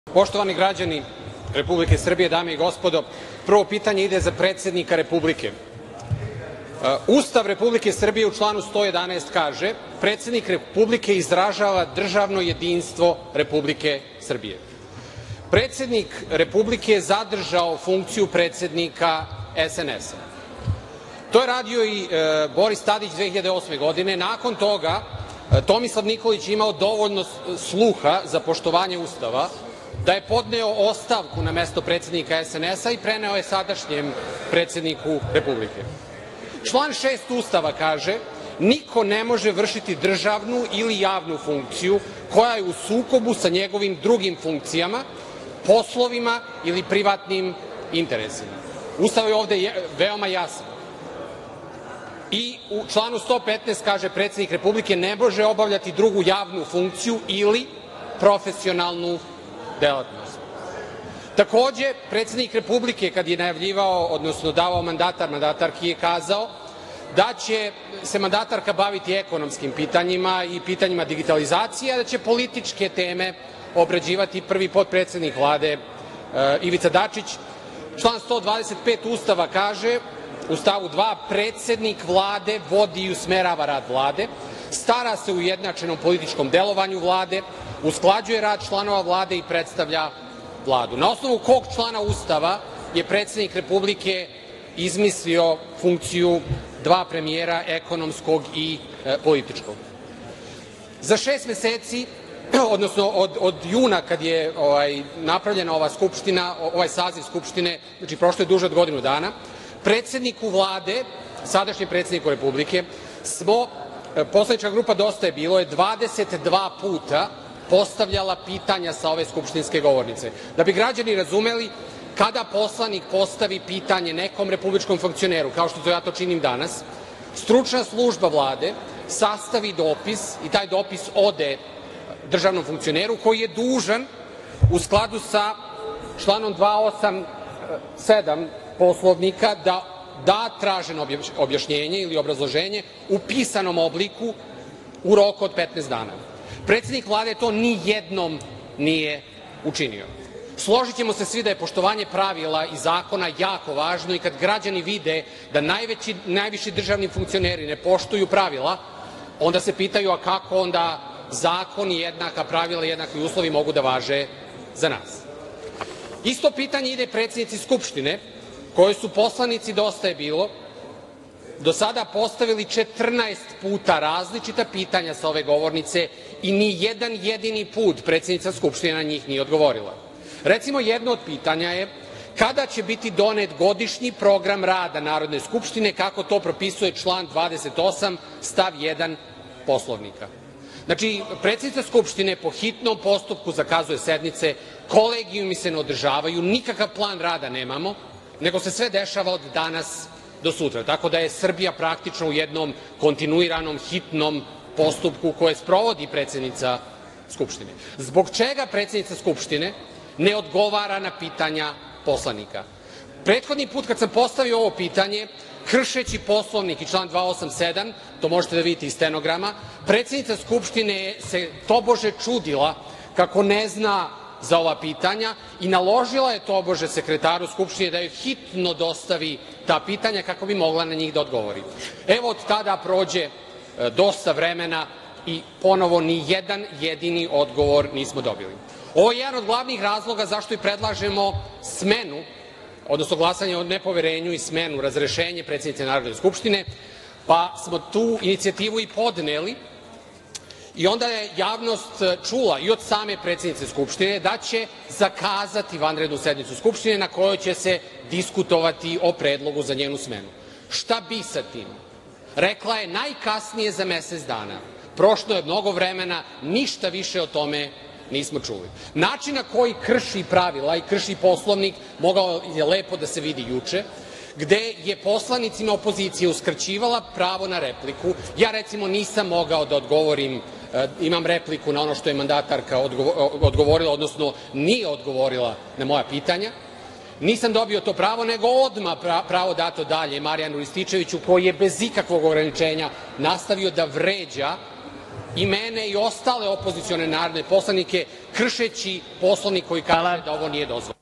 Poštovani građani Republike Srbije, dame i gospodo, prvo pitanje ide za predsednika Republike. Ustav Republike Srbije u članu 111 kaže – predsednik Republike izražava državno jedinstvo Republike Srbije. Predsednik Republike je zadržao funkciju predsednika SNS-a. To je radio i Boris Tadić 2008. godine. Nakon toga Tomislav Nikolić je imao dovoljno sluha za poštovanje Ustava da je podneo ostavku na mesto predsednika SNS-a i preneo je sadašnjem predsedniku Republike. Član 6. Ustava kaže – niko ne može vršiti državnu ili javnu funkciju koja je u sukobu sa njegovim drugim funkcijama, poslovima ili privatnim interesima. Ustav je ovde veoma jasan. I u članu 115 kaže – predsednik Republike ne može obavljati drugu javnu funkciju ili profesionalnu delatnost. Takođe, predsednik Republike kad je najavljivao, odnosno davao mandatarki je kazao da će se mandatarka baviti ekonomskim pitanjima i pitanjima digitalizacije, a da će političke teme obrađivati prvi potpredsednik Vlade Ivica Dačić. Član 125. Ustava kaže u stavu 2 – predsednik Vlade vodi i usmerava rad Vlade, stara se o ujednačenom političkom delovanju Vlade, usklađuje rad članova Vlade i predstavlja Vladu. Na osnovu kog člana Ustava je predsednik Republike izmislio funkciju dva premijera, ekonomskog i političkog? Za 6 meseci, odnosno od juna kad je napravljena ova Skupština, ovaj saziv Skupštine, znači prošlo je duže od godinu dana, predsedniku Vlade, sadašnjem predsedniku Republike, poslanička grupa Dosta je bilo je 22 puta postavljala pitanja sa ove skupštinske govornice. Da bi građani razumeli, kada poslanik postavi pitanje nekom republičkom funkcioneru, kao što ja to činim danas, stručna služba Vlade sastavi dopis i taj dopis ode državnom funkcioneru koji je dužan u skladu sa članom 287 Poslovnika da traženo objašnjenje ili obrazloženje u pisanom obliku u roku od 15 dana. Predsednik Vlade to ni jednom nije učinio. Složićemo se svi da je poštovanje pravila i zakona jako važno i kad građani vide da najviši državni funkcioneri ne poštuju pravila, onda se pitaju a kako onda zakon i jednaka pravila i jednaki uslovi mogu da važe za nas. Isto pitanje ide predsednici Skupštine, koje su poslanici Dosta je bilo do sada postavili 14 puta različita pitanja sa ove govornice i ni jedan jedini put predsednica Skupštine na njih nije odgovorila. Recimo, jedno od pitanja je kada će biti donet godišnji program rada Narodne skupštine, kako to propisuje član 28. stav 1. Poslovnika. Znači, predsednica Skupštine po hitnom postupku zakazuje sednice, kolegijumi se ne održavaju, nikakav plan rada nemamo, nego se sve dešava od danas do sutra. Tako da je Srbija praktično u jednom kontinuiranom hitnom postupku koje sprovodi predsednica Skupštine. Zbog čega predsednica Skupštine ne odgovara na pitanja poslanika? Prethodni put kad sam postavio ovo pitanje, kršeći Poslovnik i član 287, to možete da vidite iz stenograma, predsednica Skupštine se tobože čudila kako ne zna za ova pitanja i naložila je tobože sekretaru Skupštine da joj hitno dostavi ta pitanja kako bi mogla na njih da odgovori. Evo, od tada prođe dosta vremena i ponovo ni jedan jedini odgovor nismo dobili. Ovo je jedan od glavnih razloga zašto i predlažemo smenu, odnosno glasanje o nepoverenju i smenu, razrešenje predsednice Narodne skupštine, pa smo tu inicijativu i podneli i onda je javnost čula i od same predsednice Skupštine da će zakazati vanrednu sednicu Skupštine na kojoj će se diskutovati o predlogu za njenu smenu. Šta bi sa tim? Rekla je najkasnije za mesec dana. Prošlo je mnogo vremena, ništa više o tome nismo čuli. Način na koji krši pravila i krši Poslovnik mogao je lepo da se vidi juče, gde je poslanicima opozicije uskraćivala pravo na repliku. Ja recimo nisam mogao da odgovorim, imam repliku na ono što je mandatarka odgovorila, odnosno nije odgovorila na moja pitanja. Nisam dobio to pravo, nego odmah pravo dato dalje Marijanu Rističeviću, koji je bez ikakvog ograničenja nastavio da vređa i mene i ostale opozicione narodne poslanike, kršeći Poslovnik koji kaže da ovo nije dozvoljeno.